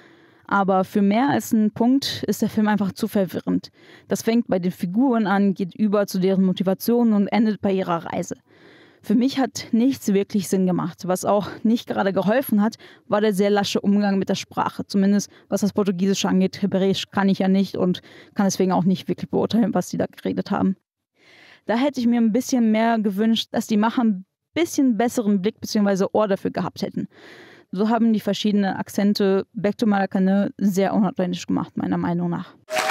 Aber für mehr als einen Punkt ist der Film einfach zu verwirrend. Das fängt bei den Figuren an, geht über zu deren Motivation und endet bei ihrer Reise. Für mich hat nichts wirklich Sinn gemacht. Was auch nicht gerade geholfen hat, war der sehr lasche Umgang mit der Sprache. Zumindest was das Portugiesische angeht. Hebräisch kann ich ja nicht und kann deswegen auch nicht wirklich beurteilen, was sie da geredet haben. Da hätte ich mir ein bisschen mehr gewünscht, dass die Macher ein bisschen besseren Blick bzw. Ohr dafür gehabt hätten. So haben die verschiedenen Akzente Back to Maracanã sehr unauthentisch gemacht, meiner Meinung nach.